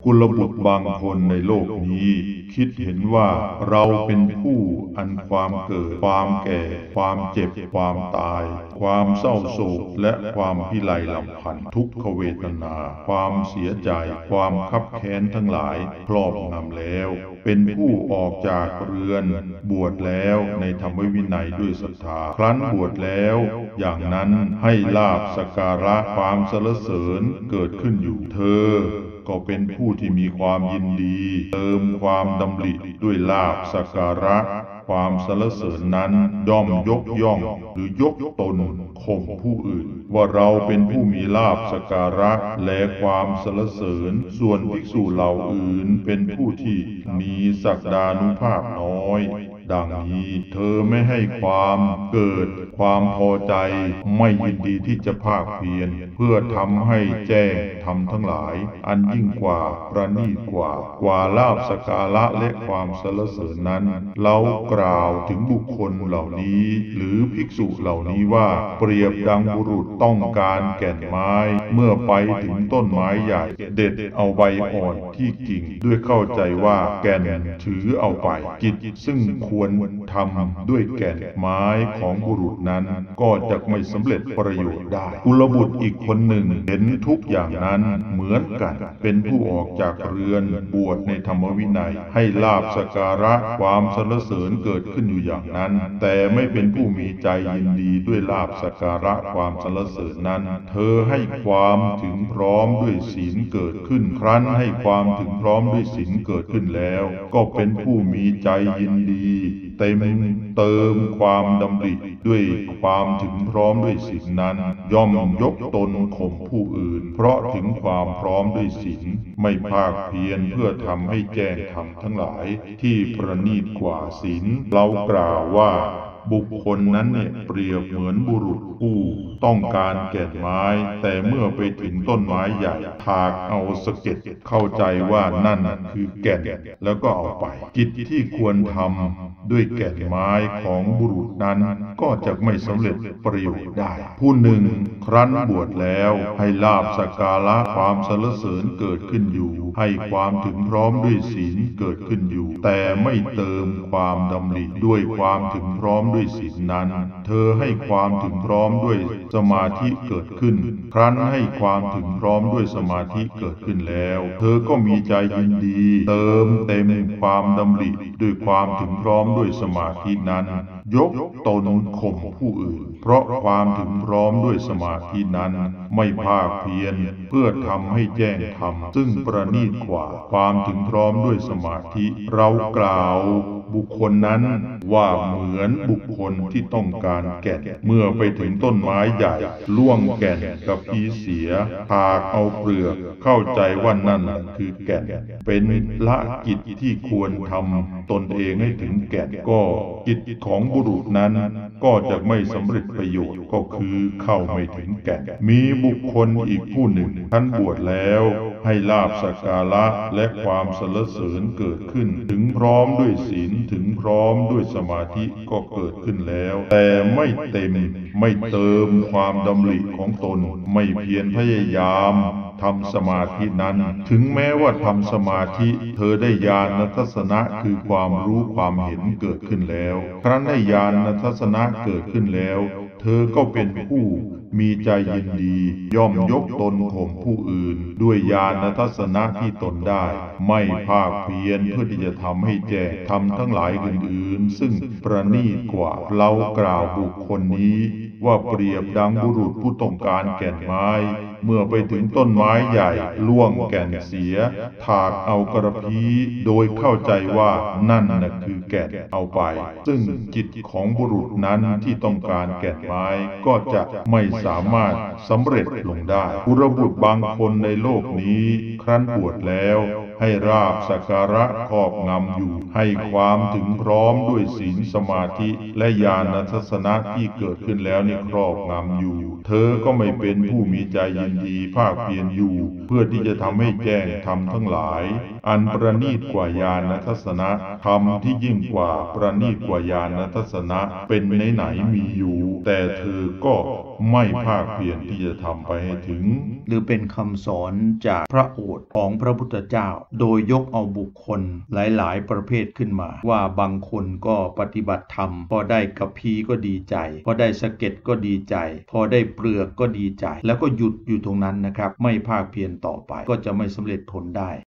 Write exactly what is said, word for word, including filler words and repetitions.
กุลบุตรบางคนในโลกนี้คิดเห็นว่าเราเป็นผู้อันความเกิดความแก่ความเจ็บความตายความเศร้าโศกและความพิไรลำพันธ์ทุกขเวทนาความเสียใจความคับแค้นทั้งหลายครอบงำแล้วเป็นผู้ออกจากเรือนบวชแล้วในธรรมวินัยด้วยศรัทธาครั้นบวชแล้วอย่างนั้นให้ลาภสักการะความสรรเสริญเกิดขึ้นอยู่เธอก็เป็นผู้ที่มีความยินดีเติมความดำริด้วยลาภสักการะความสรรเสริญนั้นย่อมยกย่องหรือยกตนข่มผู้อื่นว่าเราเป็นผู้มีลาภสักการะและความสรรเสริญส่วนภิกษุเหล่าอื่นเป็นผู้ที่มีศักดานุภาพน้อยดังนี้เธอไม่ให้ความเกิดความพอใจไม่ยินดีที่จะภาคเพียรเพื่อทำให้แจ้งธรรมทั้งหลายอันยิ่งกว่าประณีตกว่ากว่าลาภสักการะและความสรรเสริญนั้นเรากล่าวถึงบุคคลเหล่านี้หรือภิกษุเหล่านี้ว่าเปรียบดังบุรุษต้องการแก่นไม้เมื่อไปถึงต้นไม้ใหญ่เด็ดเอาใบอ่อนที่กิ่งด้วยเข้าใจว่าแก่นถือเอาไปกิจซึ่งควรทำด้วยแก่นไม้ของบุรุษนั้นก็จะไม่สำเร็จประโยชน์ได้กุลบุตรอีกคนหนึ่งเห็นทุกอย่างนั้นเหมือนกันเป็นผู้ออกจากเรือนบวชในธรรมวินัยให้ลาภสักการะความสรรเสริญเกิดขึ้นอยู่อย่างนั้นแต่ไม่เป็นผู้มีใจยินดีด้วยลาภสักการะความสรรเสริญนั้นเธอให้ความถึงพร้อมด้วยศีลเกิดขึ้นครั้นให้ความถึงพร้อมด้วยศีลเกิดขึ้นแล้วก็เป็นผู้มีใจยินดีเต็มเติมความดำริด้วยความถึงพร้อมด้วยศีลนั้นย่อมยกตนข่มผู้อื่นเพราะถึงความพร้อมด้วยศีลไม่ภาคเพียรเพื่อทำให้แจ้งธรรมทั้งหลายที่ประณีตกว่าศีลเรากล่าวว่าบุคคลนั้นเนี่ยเปรียบเหมือนบุรุษผู้ต้องการแก่นไม้แต่เมื่อไปถึงต้นไม้ใหญ่ถากเอาสะเก็ดเข้าใจว่านั่นคือแก่นแล้วก็เอาไปกิจที่ควรทำด้วยแก่นไม้ของบุรุษนั้นก็จะไม่สำเร็จประโยชน์ได้ผู้หนึ่งครั้นบวชแล้วให้ลาภสักการะความสรรเสริญเกิดขึ้นอยู่ให้ความถึงพร้อมด้วยศีลเกิดขึ้นอยู่แต่ไม่เติมความดำริด้วยความถึงพร้อมด้วยศีลนั้นเธอให้ความถึงพร้อมด้วยสมาธิเกิดขึ้นครั้นให้ความถึงพร้อมด้วยสมาธิเกิดขึ้นแล้วเธอก็มีใจยินดีเติมเต็มความดำริด้วยความถึงพร้อมด้วยสมาธินั้นยกตนข่มผู้อื่นเพราะความถึงพร้อมด้วยสมาธินั้นไม่ภาคเพียรเพื่อทำให้แจ้งธรรมซึ่งประณีตกว่าความถึงพร้อมด้วยสมาธิเรากล่าวบุคคลนั้นว่าเหมือนบุคคลที่ต้องการแก่นเมื่อไปถึงต้นไม้ใหญ่ล่วงแก่นกับพีเสียหากเอาเปลือกเข้าใจว่านั่นคือแก่นเป็นละกิจที่ควรทำตนเองให้ถึงแก่นก็กิจของบุรุษนั้นก็จะไม่สำเร็จประโยชน์ก็คือเข้าไม่ถึงแก่นมีบุคคลอีกผู้หนึ่งท่านบวชแล้วให้ลาภสักการะและความสรรเสริญเกิดขึ้นถึงพร้อมด้วยศีลถึงพร้อมด้วยสมาธิก็เกิดขึ้นแล้วแต่ไม่เต็มไม่เติมความดำริของตนไม่เพียรพยายามทำสมาธินั้นถึงแม้ว่าทำสมาธิเธอได้ญาณทัศนะคือความรู้ความเห็นเกิดขึ้นแล้วครั้นได้ญาณทัศนะเกิดขึ้นแล้วเธอก็เป็นผู้มีใจยินดีย่อมยกตนข่มผู้อื่นด้วยญาณทัศนะที่ตนได้ไม่ภาคเพียรเพื่อที่จะทำให้แจ้งทำทั้งหลายอื่นๆซึ่งประณีตกว่าเรากล่าวบุคคลนี้ว่าเปรียบดังบุรุษผู้ต้องการแก่นไม้เมื่อไปถึงต้นไม้ใหญ่ล่วงแก่นเสียถากเอากระพี้โดยเข้าใจว่านั่นน่ะคือแก่นเอาไปซึ่งจิตของบุรุษนั้นที่ต้องการแก่นไม้ก็จะไม่สามารถสำเร็จลงได้กุลบุตรบางคนในโลกนี้ครั้นบวชแล้วให้ลาภสักการะครอบงำอยู่ให้ความถึงพร้อมด้วยศีลสมาธิและญาณทัศนะที่เกิดขึ้นแล้วนี่ครอบงำอยู่เธอก็ไม่เป็นผู้มีใจยินดีภาคเพียรอยู่เพื่อที่จะทำให้แจ้งธรรมทั้งหลายอันประณีตกว่าญาณทัศนะธรรมที่ยิ่งกว่าประณีตกว่าญาณทัศนะเป็นไหนๆมีอยู่แต่เธอก็ไม่ภาคเพียรที่จะทำไปให้ถึงหรือเป็นคำสอนจากพระโอษฐ์ของพระพุทธเจ้าโดยยกเอาบุคคลหลายๆประเภทขึ้นมาว่าบางคนก็ปฏิบัติธรรมพอได้กระพี้ก็ดีใจพอได้สะเก็ดก็ดีใจพอได้เปลือกก็ดีใจแล้วก็หยุดอยู่ตรงนั้นนะครับไม่ภาคเพียรต่อไปก็จะไม่สำเร็จผลได้